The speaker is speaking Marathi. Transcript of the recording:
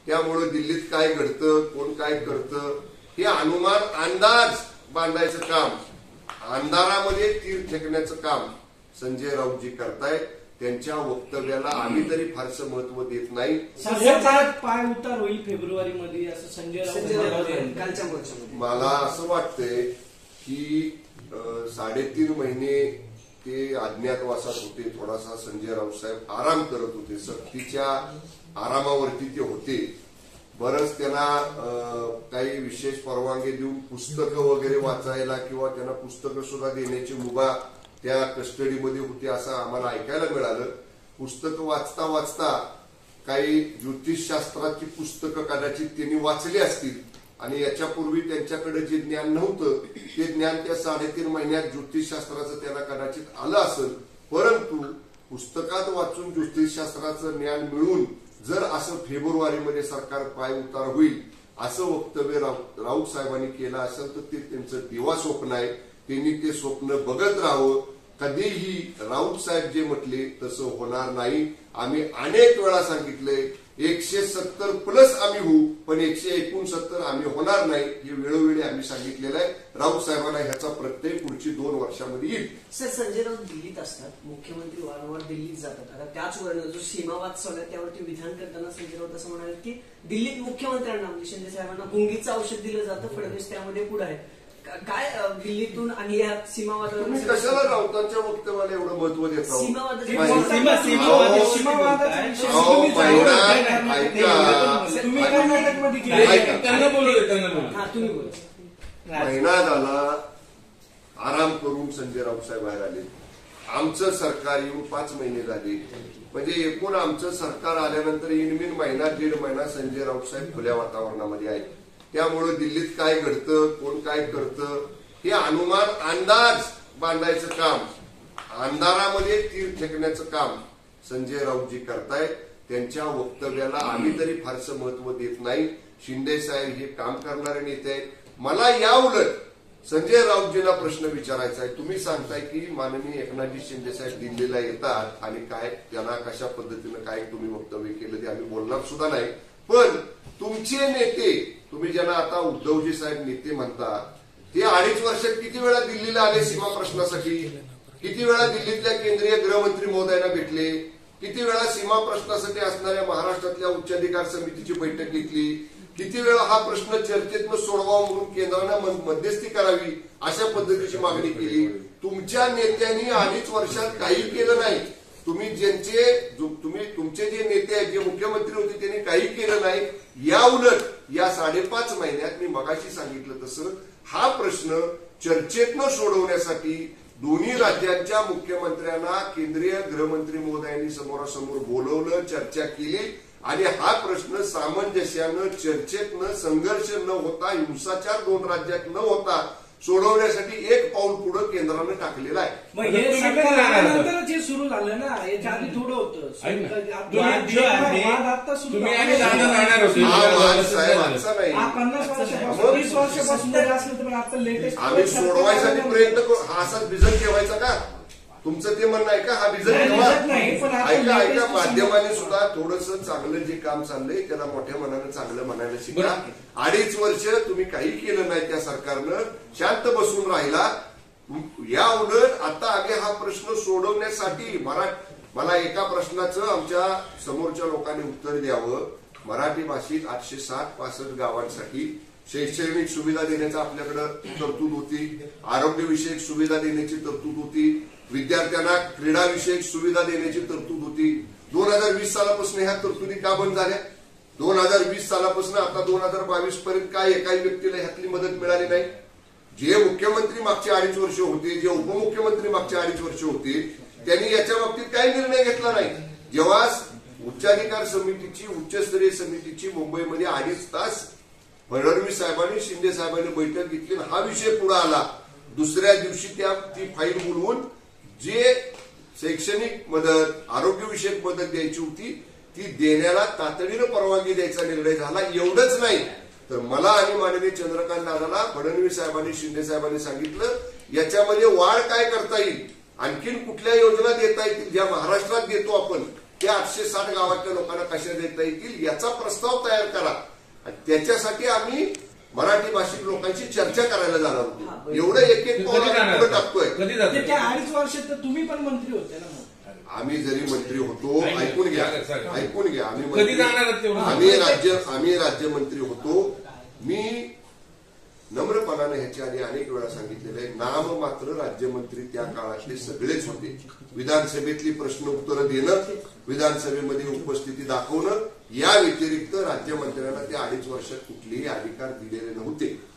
त्यामुळे दिल्लीत काय घडतं, कोण काय करतं हे अनुमान अंदाज बांधायचं काम, अंधारामध्ये तीर फेकण्याचं काम संजय राऊतजी करतायत. त्यांच्या वक्तव्याला आम्ही तरी फारसं महत्व देत नाही. पाय उतार होईल फेब्रुवारीमध्ये असं संजय राऊत कालच्या मोर्चामध्ये. मला असं वाटतंय की 3.5 महिने ते अज्ञातवासात होते. थोडासा संजय राऊत साहेब आराम करत होते, सक्तीच्या आरामावरती ते होते. बरंच त्यांना काही विशेष परवानगी देऊन पुस्तकं वगैरे वाचायला किंवा त्यांना पुस्तकं सुद्धा देण्याची मुभा त्या कस्टडीमध्ये होती असं आम्हाला ऐकायला मिळालं. पुस्तकं वाचता वाचता काही ज्योतिषशास्त्राची पुस्तकं कदाचित त्यांनी वाचली असतील आणि याच्यापूर्वी त्यांच्याकडे जे ज्ञान नव्हतं ते ज्ञान त्या 3.5 महिन्यात ज्योतिषशास्त्राचं त्यांना कदाचित आलं असेल. परंतु पुस्तकात वाचून ज्योतिषशास्त्राचं ज्ञान मिळून जर असं फेब्रुवारीमध्ये सरकार पाय उतार होईल असं वक्तव्य राऊत साहेबांनी केलं असेल तर ते त्यांचं दिवा स्वप्न आहे. त्यांनी ते स्वप्न बघत राहावं. कधीही राऊत साहेब जे म्हटले तसं होणार नाही. आम्ही अनेक वेळा सांगितलंय 170 प्लस आम्ही होऊ, पण 169 आम्ही होणार नाही हे वेळोवेळी आम्ही सांगितलेलं आहे. राऊत साहेबांना ह्याचा प्रत्यय पुढची 2 वर्षामध्ये येईल. सर, संजय राऊत दिल्लीत असतात, मुख्यमंत्री वारंवार दिल्लीत जातात. आता त्याच वरून जो सीमावाद चालू आहे त्यावरती विधान करताना संजय राऊत असं म्हणाले की दिल्लीत मुख्यमंत्र्यांना म्हणजे शिंदे साहेबांना गुंगीचं औषध दिलं जातं, फडणवीस त्यामध्ये पुढे आहे. काय दिल्लीतून आणि या सीमावादावर कशाला राऊतांच्या वक्तव्याला एवढं महत्व देता? महिना झाला आराम करून संजय राऊत साहेब बाहेर आले. आमचं सरकार येऊन 5 महिने झाले. म्हणजे एकूण आमचं सरकार आल्यानंतर इनमिन महिना 1.5 महिना संजय राऊत साहेब खुल्या वातावरणामध्ये आहेत. त्यामुळे दिल्लीत काय घडतं, कोण काय करतं हे अनुमान अंदाज बांधायचं काम, अंधारामध्ये तीर फेकण्याचं काम संजय राऊतजी करतायत. त्यांच्या वक्तव्याला आम्ही तरी फारसं महत्व देत नाही. शिंदे साहेब हे काम करणारे नेते आहेत. मला या उलट संजय राऊतजींना प्रश्न विचारायचा आहे. तुम्ही सांगताय की माननीय एकनाथजी शिंदे साहेब दिल्लीला येतात आणि काय त्यांना कशा पद्धतीनं काय तुम्ही वक्तव्य केलं ते आम्ही बोलणार सुद्धा नाही. पण तुमचे नेते, तुम्ही ज्यांना आता उद्धवजी साहेब नेते म्हणता, ते 2.5 वर्षात किती वेळा दिल्लीला आले सीमा प्रश्नासाठी? किती वेळा दिल्लीतल्या केंद्रीय गृहमंत्री महोदयांना भेटले? किती वेळा सीमा प्रश्नासाठी असणाऱ्या महाराष्ट्रातल्या उच्चाधिकार समितीची बैठक घेतली? किती वेळा हा प्रश्न चर्चेतनं सोडवावा म्हणून केंद्रानं मध्यस्थी करावी अशा पद्धतीची मागणी केली? तुमच्या नेत्यांनी 2.5 वर्षात काही केलं नाही. तुमचे जे नेते आहेत, जे मुख्यमंत्री होते, त्यांनी काही केलं नाही. या उलट या 5.5 महिन्यात मी मगाशी सांगितलं तसं हा प्रश्न चर्चेतनं सोडवण्यासाठी दोन्ही राज्यांच्या मुख्यमंत्र्यांना केंद्रीय गृहमंत्री महोदयांनी समोरासमोर बोलवलं, चर्चा केली आणि हा प्रश्न सामंजस्यानं, चर्चेतनं, संघर्ष न होता, हिंसाचार 2 राज्यात न होता सोडवण्यासाठी एक पाऊल पुढे केंद्रानं टाकलेलं आहे. हे सुरू झालं ना, याच्या आधी थोडं होतं. आम्ही सोडवायसाठी प्रयत्न करू. हा असाच भिजत ठेवायचा का? तुमचं ते म्हणणं आहे का हा भिजत ठेवा? ऐका, माध्यमाने सुद्धा थोडंसं चांगलं जे काम चाललंय त्याला मोठ्या मनानं चांगलं म्हणायला शिका. 2.5 वर्ष तुम्ही काही केलं नाही, त्या सरकारनं शांत बसून राहिला. या उलट आता आगे हा प्रश्न सोडवण्यासाठी मला एका प्रश्नाचं आमच्या समोरच्या लोकांनी उत्तर द्यावं. मराठी भाषिक 860-65 गावांसाठी शैक्षणिक सुविधा देण्याचा आपल्याकडे तरतूद होती, आरोग्यविषयक सुविधा देण्याची तरतूद होती, विद्यार्थ्यांना क्रीडाविषयक सुविधा देण्याची तरतूद होती. 2020 सालापासून ह्या तरतुदी का बंद झाल्या? 2020 सालापासून आता 2022 पर्यंत काय एकाही व्यक्तीला ह्यातली मदत मिळाली नाही? जे मुख्यमंत्री मागचे 2.5 वर्ष होते, जे उपमुख्यमंत्री मागचे 2.5 वर्ष होते, त्यांनी याच्या बाबतीत काही निर्णय घेतला नाही. जेव्हा उच्चाधिकार समितीची, उच्चस्तरीय समितीची मुंबईमध्ये 2.5 तास फडणवीस साहेबांनी, शिंदे साहेबांनी बैठक घेतली, हा विषय पुढे आला. दुसऱ्या दिवशी ती फाईल बोलवून जे शैक्षणिक मदत, आरोग्यविषयक मदत द्यायची होती ती देण्याला तातडीनं परवानगी द्यायचा निर्णय झाला. एवढंच नाही तर मला आणि माननीय चंद्रकांत दादाला फडणवीस साहेबांनी, शिंदे साहेबांनी सांगितलं याच्यामध्ये वाढ काय करता येईल, आणखीन कुठल्या योजना देता येतील ज्या महाराष्ट्रात देतो आपण त्या 860 गावातल्या लोकांना कशा देता येतील याचा प्रस्ताव तयार करा. आणि त्याच्यासाठी आम्ही मराठी भाषिक लोकांशी चर्चा करायला जाणार होतो. एवढं एक एक पाऊल आम्ही पुढे टाकतोय. त्या 2.5 वर्षात तर तुम्ही पण मंत्री होते ना. आम्ही जरी मंत्री होतो, ऐकून घ्या, आम्ही राज्यमंत्री होतो. मी नम्रपणाने ह्याच्या आधी अनेक वेळा सांगितलेलं आहे, नाम मात्र राज्यमंत्री त्या काळातले सगळेच होते. विधानसभेतली प्रश्न उत्तरं देणं, विधानसभेमध्ये उपस्थिती दाखवणं, या व्यतिरिक्त राज्यमंत्र्यांना त्या 2.5 वर्षात कुठलेही अधिकार दिलेले नव्हते.